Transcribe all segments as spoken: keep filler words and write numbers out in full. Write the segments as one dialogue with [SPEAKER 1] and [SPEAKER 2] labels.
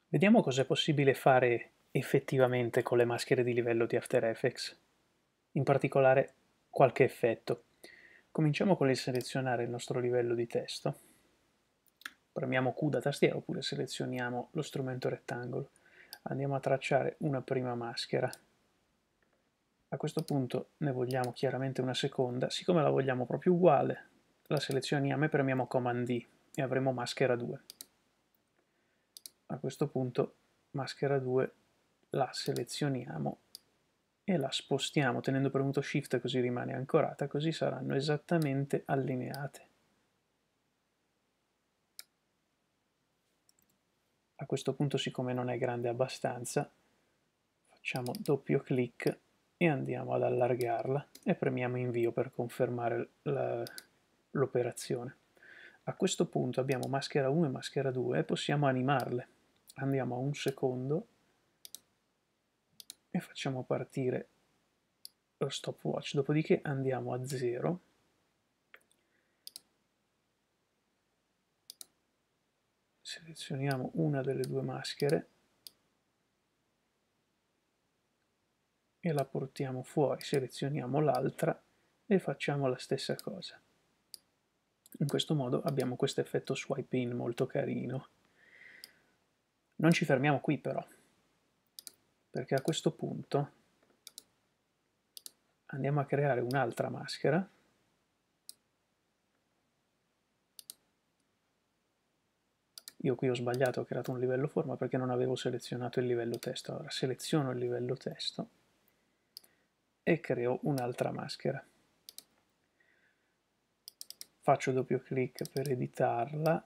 [SPEAKER 1] Vediamo cosa è possibile fare effettivamente con le maschere di livello di After Effects, in particolare qualche effetto. Cominciamo con il selezionare il nostro livello di testo. Premiamo Q da tastiera oppure selezioniamo lo strumento rettangolo. Andiamo a tracciare una prima maschera. A questo punto ne vogliamo chiaramente una seconda. Siccome la vogliamo proprio uguale, la selezioniamo e premiamo Command D e avremo maschera due. A questo punto maschera due la selezioniamo e la spostiamo tenendo premuto Shift, così rimane ancorata, così saranno esattamente allineate. A questo punto, siccome non è grande abbastanza, facciamo doppio clic e andiamo ad allargarla e premiamo invio per confermare l'operazione. A questo punto abbiamo maschera uno e maschera due e possiamo animarle. Andiamo a un secondo e facciamo partire lo stopwatch, dopodiché andiamo a zero, selezioniamo una delle due maschere e la portiamo fuori, selezioniamo l'altra e facciamo la stessa cosa. In questo modo abbiamo questo effetto swipe in molto carino. Non ci fermiamo qui però, perché a questo punto andiamo a creare un'altra maschera. Io qui ho sbagliato, ho creato un livello forma perché non avevo selezionato il livello testo. Allora seleziono il livello testo e creo un'altra maschera. Faccio doppio clic per editarla,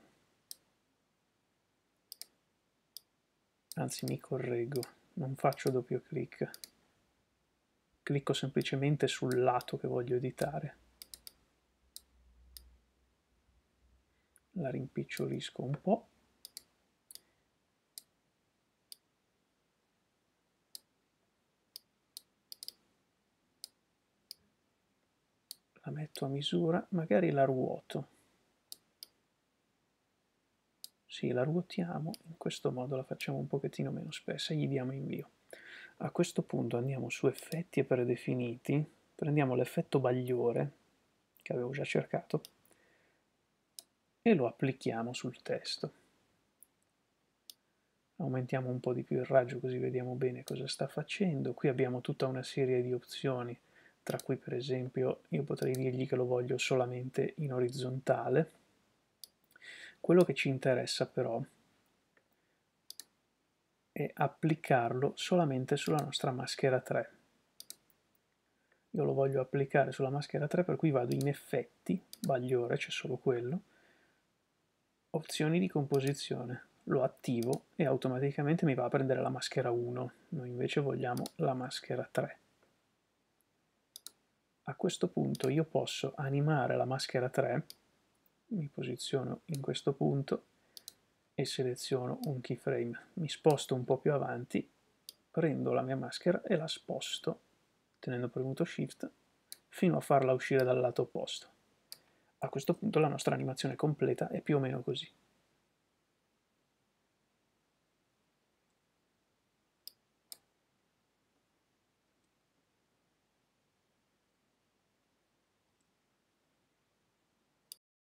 [SPEAKER 1] anzi mi correggo, non faccio doppio clic, clicco semplicemente sul lato che voglio editare. La rimpicciolisco un po'. La metto a misura, magari la ruoto. Sì, la ruotiamo, in questo modo la facciamo un pochettino meno spessa e gli diamo invio. A questo punto andiamo su effetti e predefiniti, prendiamo l'effetto bagliore, che avevo già cercato, e lo applichiamo sul testo. Aumentiamo un po' di più il raggio così vediamo bene cosa sta facendo. Qui abbiamo tutta una serie di opzioni, tra cui per esempio io potrei dirgli che lo voglio solamente in orizzontale. Quello che ci interessa però è applicarlo solamente sulla nostra maschera tre. Io lo voglio applicare sulla maschera tre, per cui vado in effetti, bagliore, c'è solo quello, opzioni di composizione, lo attivo e automaticamente mi va a prendere la maschera uno. Noi invece vogliamo la maschera tre. A questo punto io posso animare la maschera tre, mi posiziono in questo punto e seleziono un keyframe, mi sposto un po' più avanti, prendo la mia maschera e la sposto, tenendo premuto Shift, fino a farla uscire dal lato opposto. A questo punto la nostra animazione completa è più o meno così.